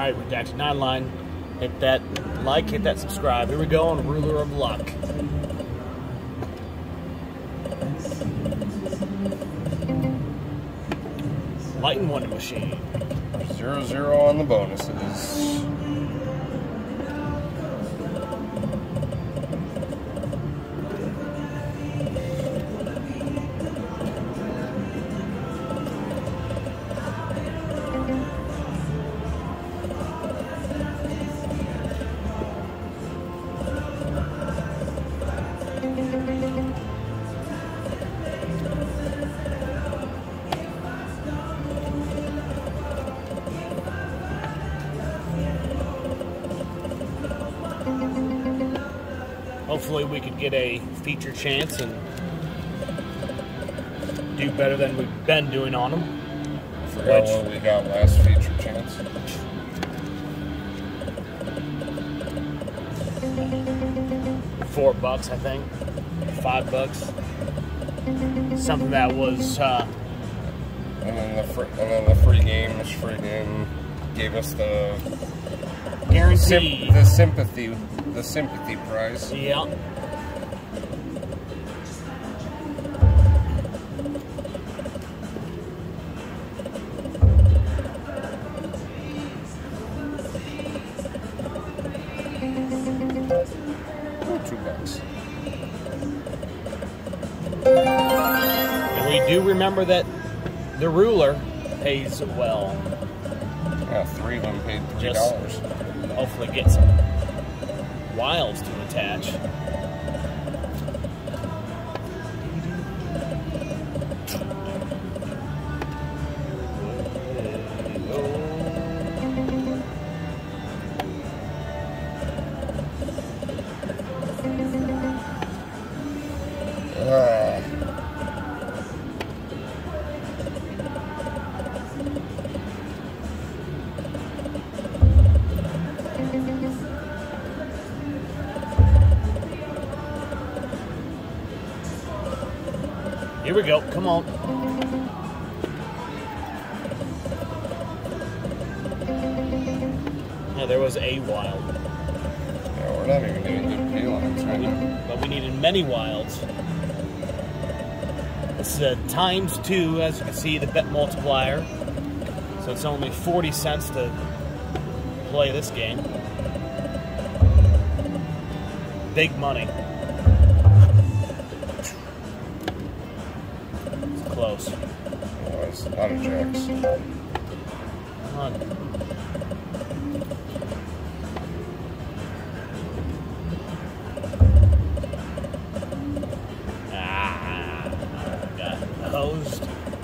right, Redacted 9 line. Hit that like, hit that subscribe. Here we go on Ruler of Luck. Light and Wonder Machine. 0-0 on the bonuses. Hopefully we could get a feature chance and do better than we've been doing on them. Forgot what we got last feature chance. $4, I think. $5. Something that was. And then the free games gave us the guarantee. The sympathy prize. Yeah. $2. And we do remember that the ruler pays well. Yeah, 3 of them paid $3. Just hopefully get some wilds to attach. Here we go. Come on. Yeah, there was a wild. Yeah, we're not even getting good pay lines right now. But we needed many wilds. This is ×2, as you can see, the bet multiplier. So it's only 40 cents to play this game. Big money. Close. Oh, it's a lot of jacks. Come on. Got hosed.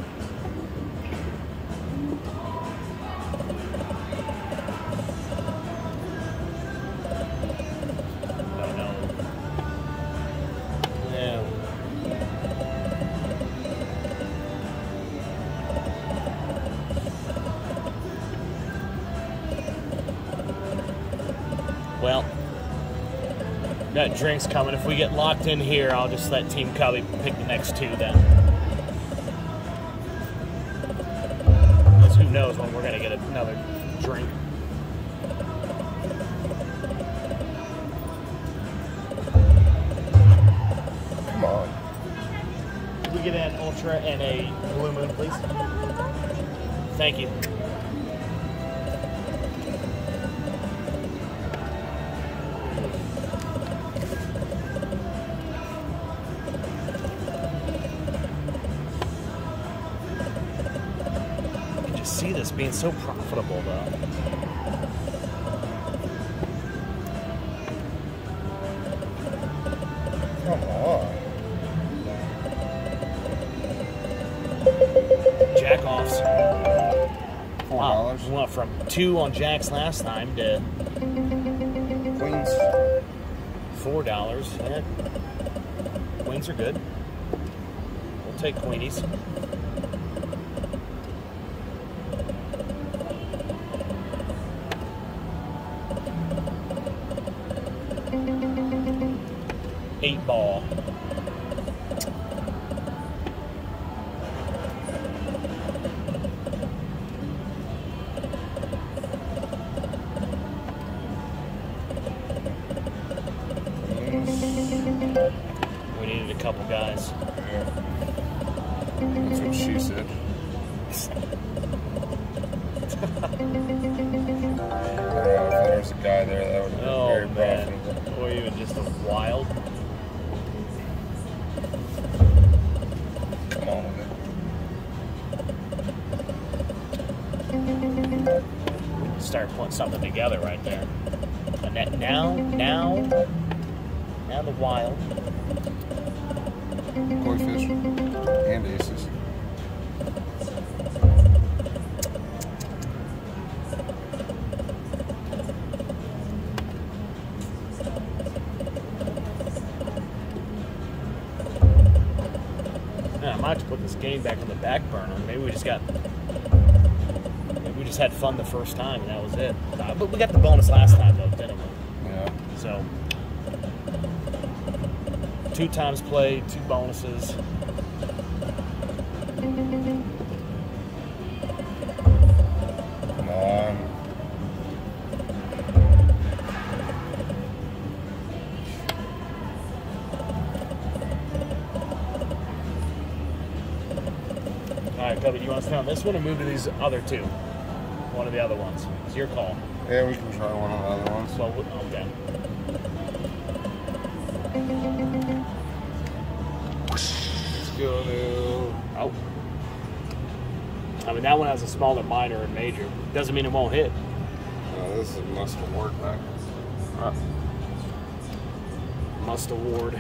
Well, got drinks coming. If we get locked in here, I'll just let Team Cubby pick the next 2 then. Because who knows when we're going to get another drink. Come on. Can we get an Ultra and a Blue Moon, please? Thank you. See this being so profitable though. Come on. Jack offs. $4. Wow. We went from 2 on jacks last time to Queens. $4. Yeah. Queens are good. We'll take queenies. $8 ball. couple guys. Yeah. That's what she said. I don't know if there was a guy there that would have been very profitable. Or even just a wild. Come on with it. Start putting something together right there. And that now the wild. Koi fish and aces. Yeah, I might have to put this game back on the back burner. Maybe we just had fun the first time and that was it. But we got the bonus last time though, didn't we? Yeah. So 2 times played, 2 bonuses. Come on. Alright, Toby, do you want to stay on this one or move to these other 2? One of the other ones. It's your call. Yeah, we can try one of the other ones. Well, okay. Let's go to... Oh. I mean, that one has a smaller minor and major. Doesn't mean it won't hit. This is must award back. Must award.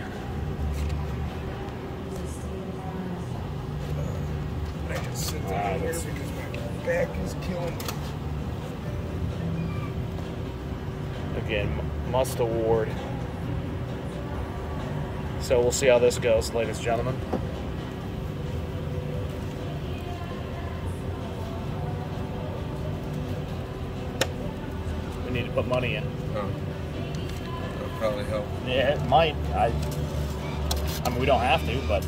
I just sit down here because my back is killing me. Again, must award. So we'll see how this goes, ladies and gentlemen. We need to put money in. Oh. That'll probably help. Yeah, it might. I mean, we don't have to, but...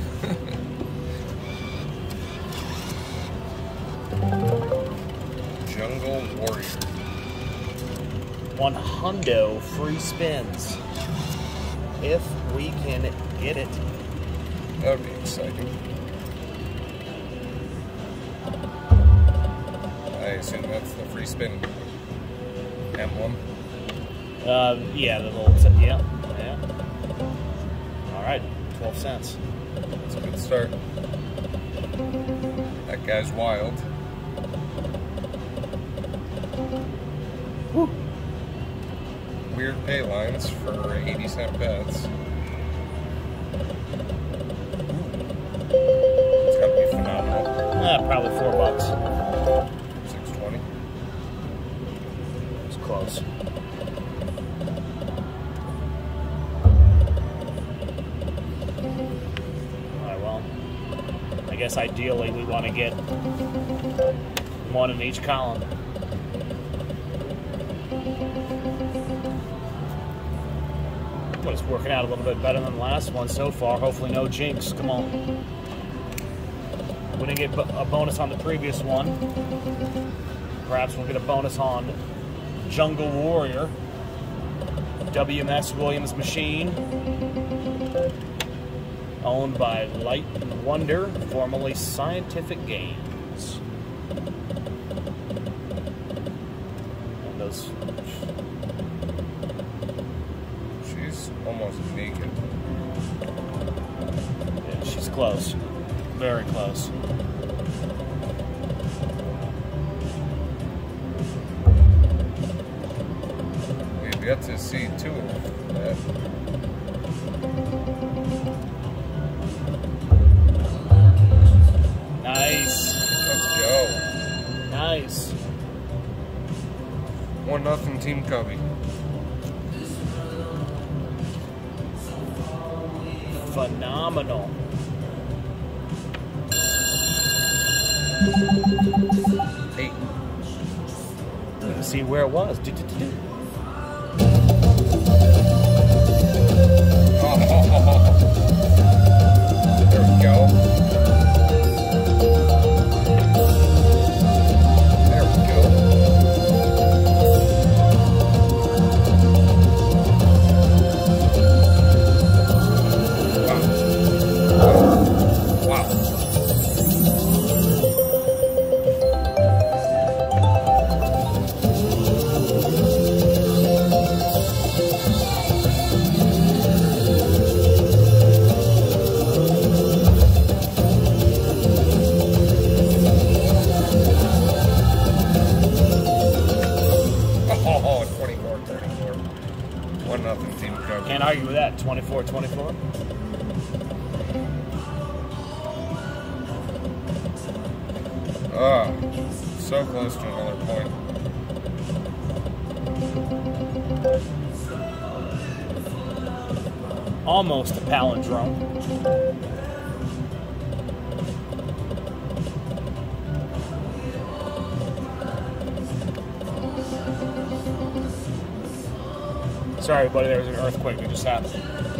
Jungle Warrior. 100 free spins. If we can get it. That would be exciting. I assume that's the free spin emblem. Yeah, the little... Yeah. All right, 12 cents. That's a good start. That guy's wild. Woo. Weird pay lines for 80-cent bets. It's gotta be phenomenal. Probably $4. 620. It's close. Alright, well, I guess ideally we want to get one in each column. But it's working out a little bit better than the last one so far. Hopefully no jinx. Come on. We didn't get a bonus on the previous one. Perhaps we'll get a bonus on Jungle Warrior. WMS Williams machine. Owned by Light and Wonder, formerly Scientific Games. And those... She's almost naked. Yeah, she's close. Very close. We've yet to see 2 of that. Nice. Let's go. Nice. 1-0 Team Cubby. Phenomenal. Eight. Let's see where it was. There we go. There we go. Wow. Can't argue with that. 24-24. Ah, so close to another point. Almost a palindrome. Sorry, everybody, there was an earthquake that just happened.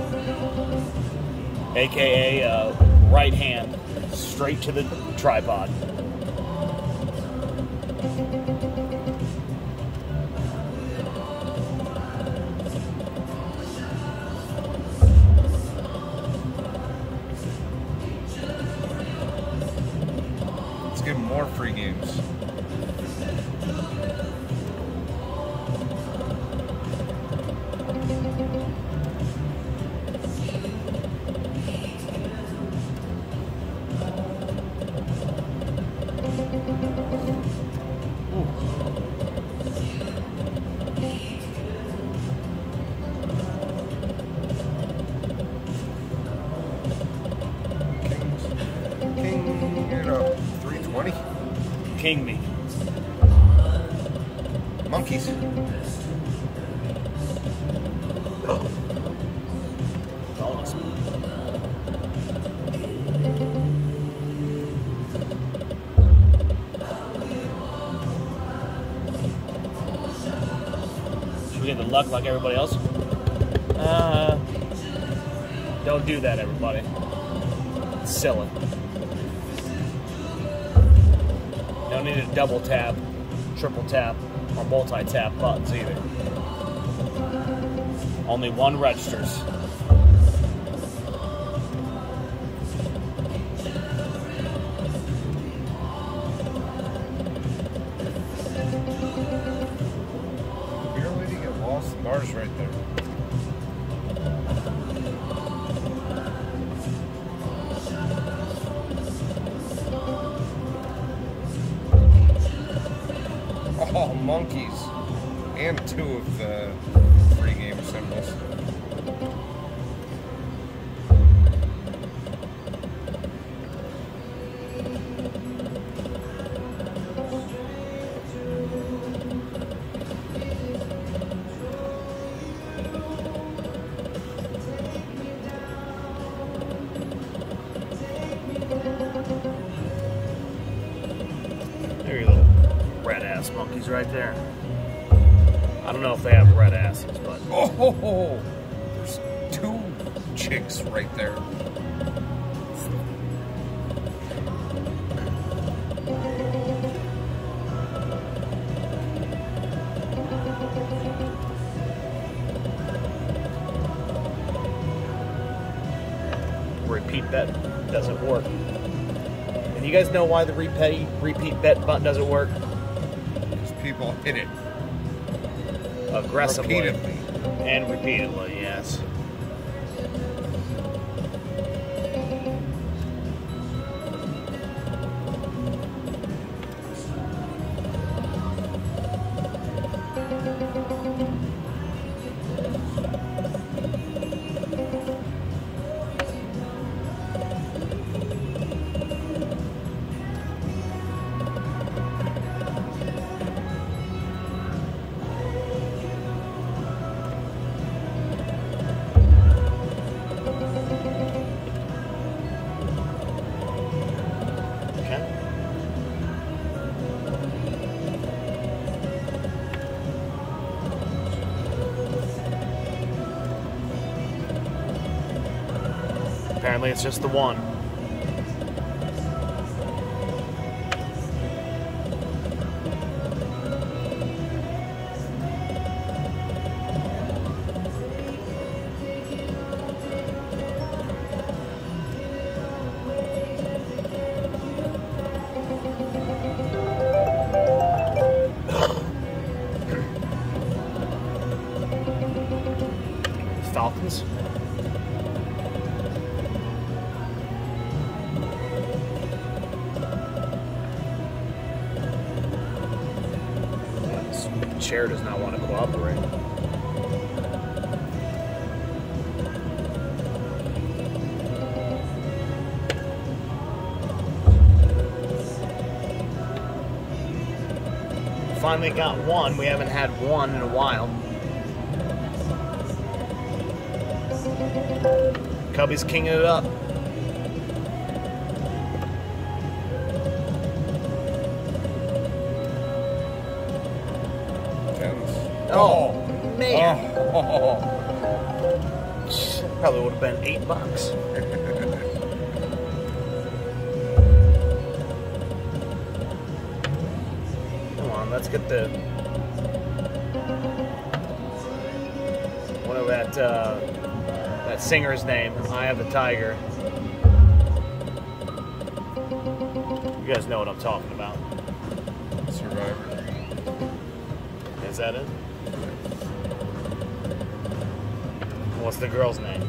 AKA right hand straight to the tripod. Let's give more free games. King me. Monkeys. Bonus. Should we get the luck like everybody else? Don't do that, everybody. It's silly. Don't need to double tap, triple tap, or multi-tap buttons either. Only one registers. Beer lady get lost. The bar's right there. Oh, monkeys. And two of the free game symbols. There you go. Red ass monkeys right there. I don't know if they have red asses, but Oh, there's two chicks right there. repeat bet doesn't work. And you guys know why the repeat bet button doesn't work? Because people hit it Aggressively. repeatedly. And repeatedly, yes. Apparently it's just the one. Falcons. Chair does not want to cooperate. finally got one. We haven't had one in a while. Cubby's kinging it up. Oh, man. Oh. Probably would have been $8. Come on, let's get the... Whatever that singer's name, Eye of the Tiger. You guys know what I'm talking about. Survivor. Is that it? What's the girl's name?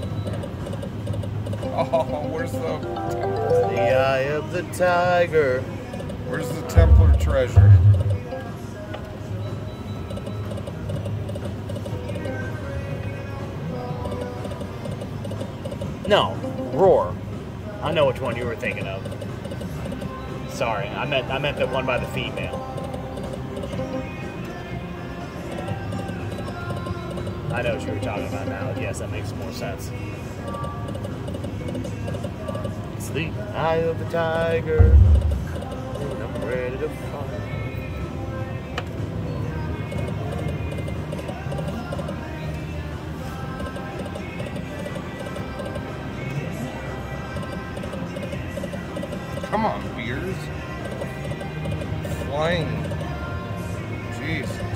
Oh, where's the Eye of the Tiger. Where's the Templar treasure? No, Roar. I know which one you were thinking of. Sorry, I meant the one by the female. I know what you were talking about now. Yes, that makes more sense. It's the Eye of the Tiger, and I'm ready to fight. Come on, beers. Flying. Jesus.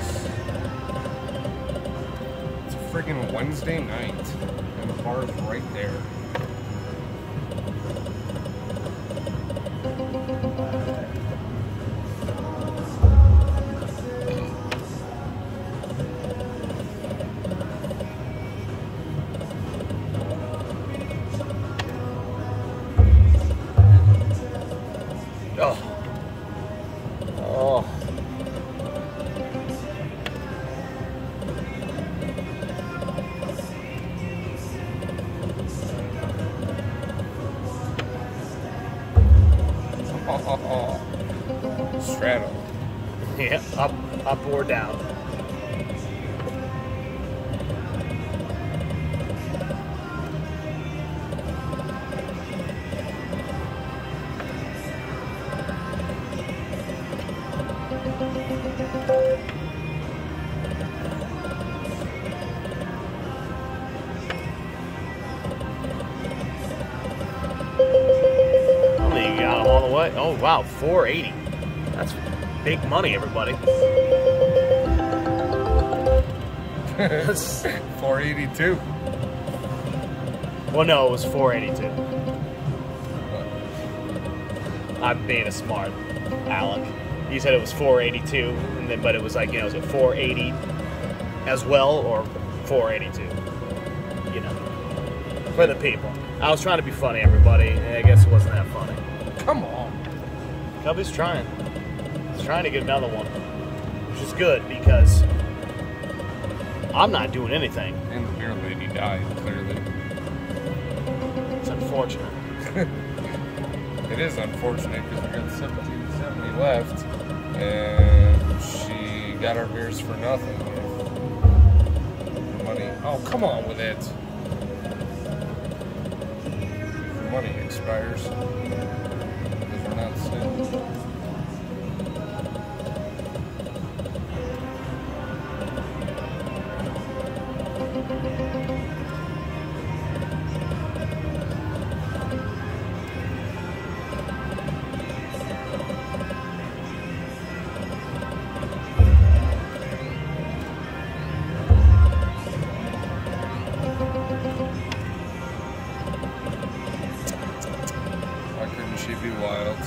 It's a friggin' Wednesday night, and the bar's right there. Oh. Oh. Oh. Straddle. Yeah, up or down. Oh wow, 480. That's big money, everybody. 482. Well, no, it was 482. I'm being a smart Alec. You said it was 482, and then but it was like, you know, is it 480 as well or 482? You know, for the people. I was trying to be funny, everybody. I guess it wasn't that funny. Come on. Cubby's trying. He's trying to get another one, which is good because I'm not doing anything. And the beer lady died, clearly. It's unfortunate. It is unfortunate because we got 1770 left, and she got our beers for nothing. The money. Oh, come on with it. The money expires. We're not soon. Why couldn't she be wild?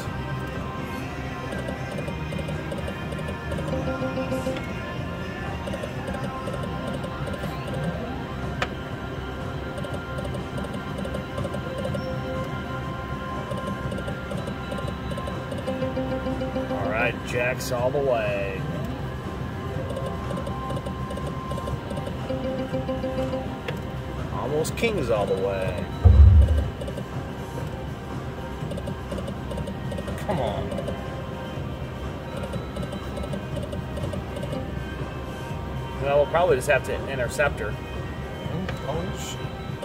All right, Jacks all the way. Almost Kings all the way. Come on. Well, we'll probably just have to intercept her. Oh, shit.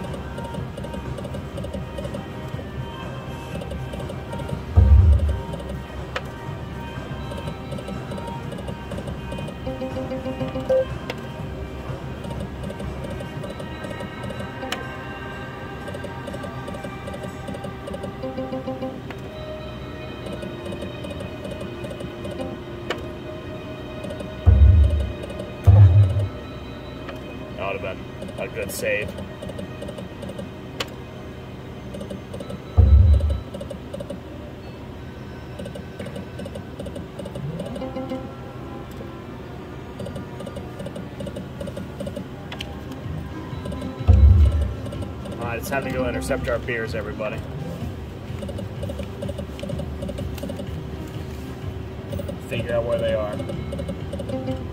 That would have been a good save. Alright, it's time to go intercept our beers, everybody. Figure out where they are.